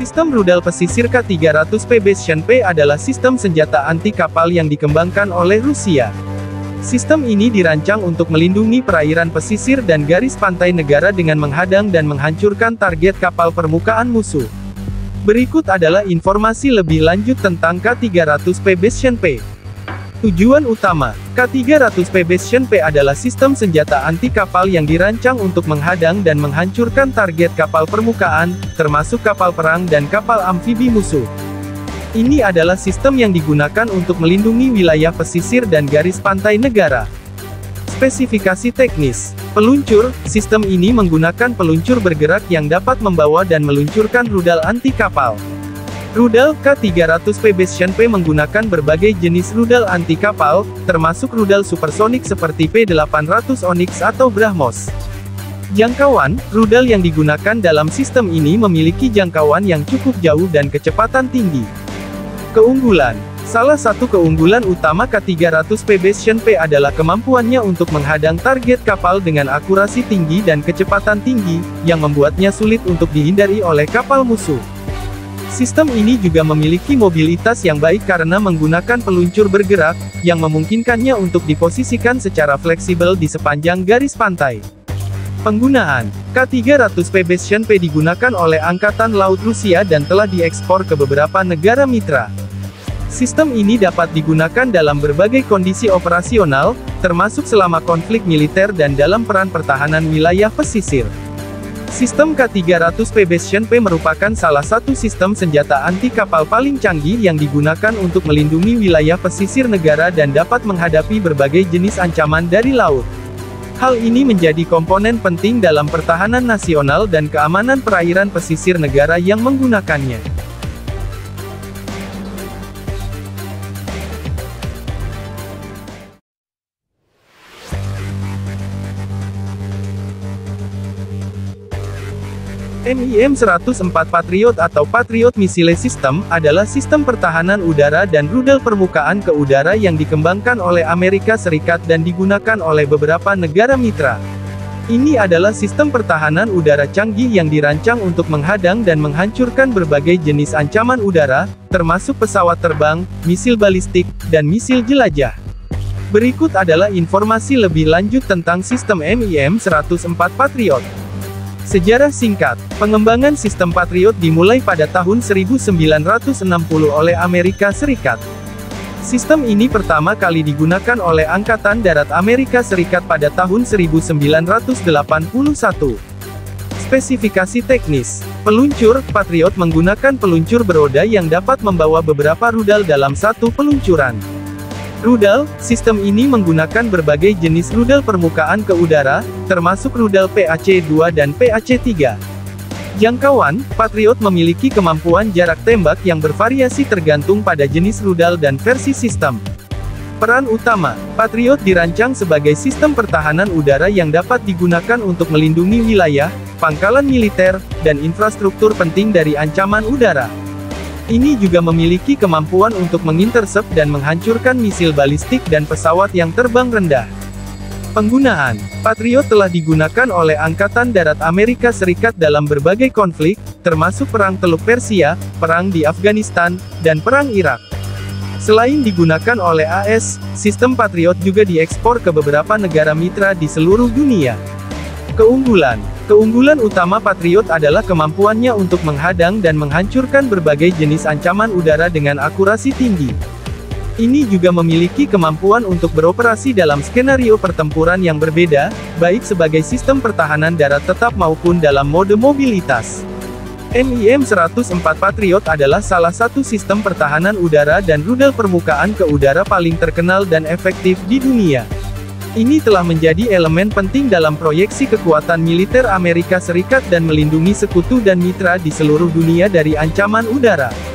Sistem rudal pesisir K-300P Bastion P adalah sistem senjata anti kapal yang dikembangkan oleh Rusia. Sistem ini dirancang untuk melindungi perairan pesisir dan garis pantai negara dengan menghadang dan menghancurkan target kapal permukaan musuh. Berikut adalah informasi lebih lanjut tentang K-300P Bastion P. Tujuan utama, K-300P Bastion P adalah sistem senjata anti kapal yang dirancang untuk menghadang dan menghancurkan target kapal permukaan, termasuk kapal perang dan kapal amfibi musuh. Ini adalah sistem yang digunakan untuk melindungi wilayah pesisir dan garis pantai negara. Spesifikasi teknis. Peluncur, sistem ini menggunakan peluncur bergerak yang dapat membawa dan meluncurkan rudal anti kapal. Rudal K-300P Bastion P menggunakan berbagai jenis rudal anti kapal, termasuk rudal supersonik seperti P-800 Onyx atau BrahMos. Jangkauan, rudal yang digunakan dalam sistem ini memiliki jangkauan yang cukup jauh dan kecepatan tinggi. Keunggulan. Salah satu keunggulan utama K-300P Bastion P adalah kemampuannya untuk menghadang target kapal dengan akurasi tinggi dan kecepatan tinggi, yang membuatnya sulit untuk dihindari oleh kapal musuh. Sistem ini juga memiliki mobilitas yang baik karena menggunakan peluncur bergerak, yang memungkinkannya untuk diposisikan secara fleksibel di sepanjang garis pantai. Penggunaan K-300P Bastion P digunakan oleh Angkatan Laut Rusia dan telah diekspor ke beberapa negara mitra. Sistem ini dapat digunakan dalam berbagai kondisi operasional, termasuk selama konflik militer dan dalam peran pertahanan wilayah pesisir. Sistem K-300P Bastion P merupakan salah satu sistem senjata anti kapal paling canggih yang digunakan untuk melindungi wilayah pesisir negara dan dapat menghadapi berbagai jenis ancaman dari laut. Hal ini menjadi komponen penting dalam pertahanan nasional dan keamanan perairan pesisir negara yang menggunakannya. MIM-104 Patriot atau Patriot Missile System, adalah sistem pertahanan udara dan rudal permukaan ke udara yang dikembangkan oleh Amerika Serikat dan digunakan oleh beberapa negara mitra. Ini adalah sistem pertahanan udara canggih yang dirancang untuk menghadang dan menghancurkan berbagai jenis ancaman udara, termasuk pesawat terbang, misil balistik, dan misil jelajah. Berikut adalah informasi lebih lanjut tentang sistem MIM-104 Patriot. Sejarah singkat, pengembangan sistem Patriot dimulai pada tahun 1960 oleh Amerika Serikat. Sistem ini pertama kali digunakan oleh Angkatan Darat Amerika Serikat pada tahun 1981. Spesifikasi teknis. Peluncur, Patriot menggunakan peluncur beroda yang dapat membawa beberapa rudal dalam satu peluncuran. Rudal, sistem ini menggunakan berbagai jenis rudal permukaan ke udara, termasuk rudal PAC-2 dan PAC-3. Jangkauan, Patriot memiliki kemampuan jarak tembak yang bervariasi tergantung pada jenis rudal dan versi sistem. Peran utama, Patriot dirancang sebagai sistem pertahanan udara yang dapat digunakan untuk melindungi wilayah, pangkalan militer, dan infrastruktur penting dari ancaman udara. Ini juga memiliki kemampuan untuk mengintersep dan menghancurkan misil balistik dan pesawat yang terbang rendah. Penggunaan Patriot telah digunakan oleh Angkatan Darat Amerika Serikat dalam berbagai konflik, termasuk Perang Teluk Persia, Perang di Afghanistan, dan Perang Irak. Selain digunakan oleh AS, sistem Patriot juga diekspor ke beberapa negara mitra di seluruh dunia. Keunggulan utama Patriot adalah kemampuannya untuk menghadang dan menghancurkan berbagai jenis ancaman udara dengan akurasi tinggi. Ini juga memiliki kemampuan untuk beroperasi dalam skenario pertempuran yang berbeda, baik sebagai sistem pertahanan darat tetap maupun dalam mode mobilitas. MIM-104 Patriot adalah salah satu sistem pertahanan udara dan rudal permukaan ke udara paling terkenal dan efektif di dunia. Ini telah menjadi elemen penting dalam proyeksi kekuatan militer Amerika Serikat dan melindungi sekutu dan mitra di seluruh dunia dari ancaman udara.